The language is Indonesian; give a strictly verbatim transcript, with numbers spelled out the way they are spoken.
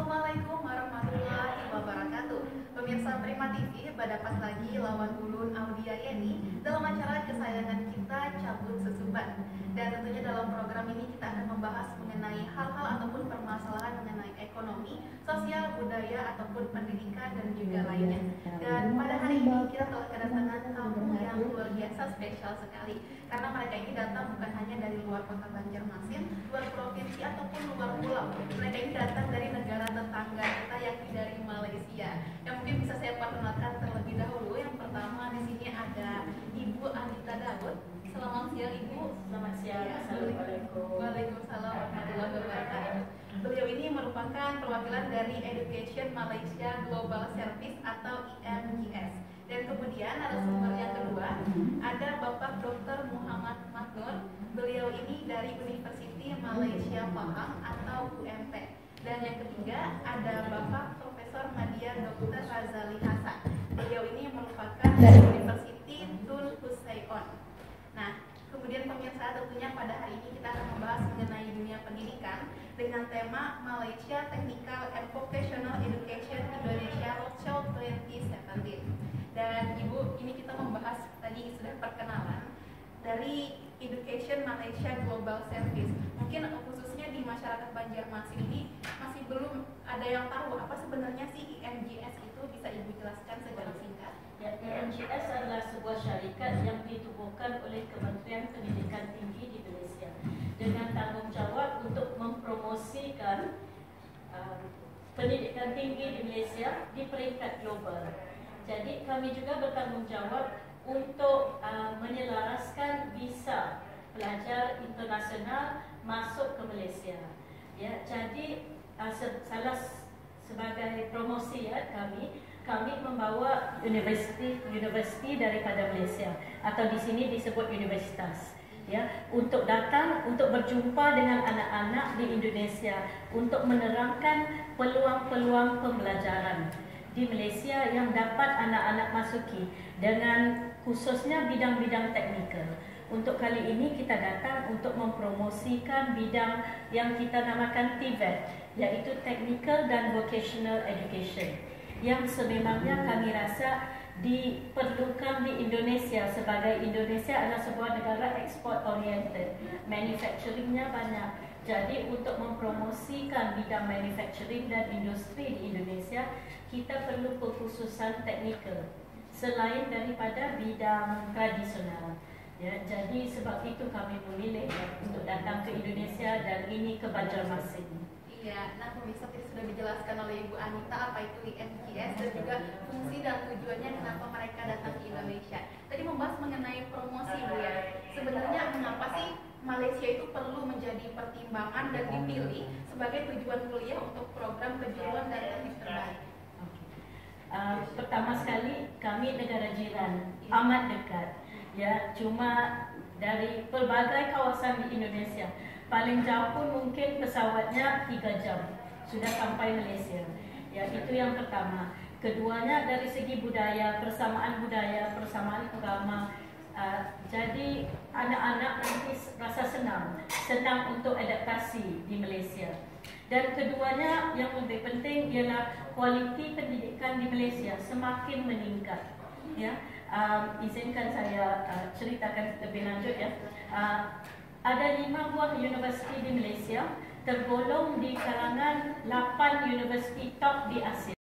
Assalamualaikum warahmatullahi wabarakatuh. Pemirsa Prima T V, berdapat lagi lawan ulun Audia Yeni dalam acara kesayangan kita Cabut Susuban. Dan tentunya dalam program ini kita akan membahas mengenai hal-hal ataupun permasalahan mengenai ekonomi, sosial, budaya ataupun pendidikan dan juga lainnya. Dan pada hari ini kita telah kedatangan tamu yang luar biasa spesial sekali, karena mereka ini datang bukan hanya dari luar kota Banjarmasin, luar provinsi ataupun luar pulau. Mereka ini datang dari negara tetangga kita, yakni dari Malaysia. Yang mungkin bisa saya perkenalkan terlebih dahulu. Yang pertama di sini ada Ibu Anita Daud. Selamat siang Ibu. Selamat siang. Ya, Assalamualaikum. Waalaikumsalam warahmatullahi wabarakatuh. Beliau ini merupakan perwakilan dari Education Malaysia Global Service atau I M G S. Dan kemudian ada sumber yang kedua, ada Bapak Doktor Muhammad Maknur. Beliau ini dari University Malaysia Pahang atau U M P. Dan yang ketiga ada Bapak Profesor Madia Doktor Razali Hasan. Beliau ini merupakan dari University Tun Hussein. Nah, kemudian pemirsa, tentunya pada hari ini kita akan membahas mengenai dunia pendidikan dengan tema Malaysia Technical and Vocational Education Indonesia Roadshow dua ribu tujuh belas. Dan Ibu, ini kita membahas tadi sudah perkenalan dari Education Malaysia Global Service. Mungkin khususnya di masyarakat Banjarmasin ini masih belum ada yang tahu apa sebenarnya sih I M G S itu. Bisa Ibu jelaskan secara singkat? Ya, I M G S adalah sebuah syarikat yang ditubuhkan oleh Kementerian Pendidikan Tinggi di Malaysia dengan tanggung jawab untuk mempromosikan uh, pendidikan tinggi di Malaysia di peringkat global. Jadi kami juga bertanggung jawab untuk uh, menyelaraskan visa pelajar internasional masuk ke Malaysia. Ya, jadi uh, se salah sebagai promosi ya kami kami membawa universiti-universiti daripada Malaysia atau di sini disebut universitas ya untuk datang untuk berjumpa dengan anak-anak di Indonesia untuk menerangkan peluang-peluang pembelajaran di Malaysia yang dapat anak-anak masuki dengan khususnya bidang-bidang teknikal. Untuk kali ini kita datang untuk mempromosikan bidang yang kita namakan T V E T, yaitu Technical dan Vocational Education, yang sememangnya kami rasa diperlukan di Indonesia sebagai Indonesia adalah sebuah negara export oriented, manufacturingnya banyak. Jadi untuk mempromosikan bidang manufacturing dan industri di Indonesia, kita perlu pengkhususan teknikal selain daripada bidang tradisional. Ya, jadi sebab itu kami memilih ya, untuk datang ke Indonesia dan ini ke Banjarmasin. Iya, nah pemirsa tadi sudah dijelaskan oleh Ibu Anita apa itu I M G S dan juga fungsi dan tujuannya kenapa mereka datang ke Indonesia. Tadi membahas mengenai promosi Bu ya. Sebenarnya mengapa sih Malaysia itu perlu menjadi pertimbangan dan dipilih sebagai tujuan kuliah untuk program kejuruan dan teknik terbaik? Uh, pertama sekali kami negara jiran, amat dekat. Ya, cuma dari pelbagai kawasan di Indonesia. Paling jauh pun mungkin pesawatnya tiga jam sudah sampai Malaysia. Ya, itu yang pertama. Keduanya dari segi budaya, persamaan budaya, persamaan agama. Uh, jadi anak-anak nanti rasa senang, senang untuk adaptasi di Malaysia. Dan keduanya yang lebih penting ialah kualiti pendidikan di Malaysia semakin meningkat. Ya, um, izinkan saya uh, ceritakan lebih lanjut ya. Uh, Ada lima buah universiti di Malaysia tergolong di kalangan lapan universiti top di Asia.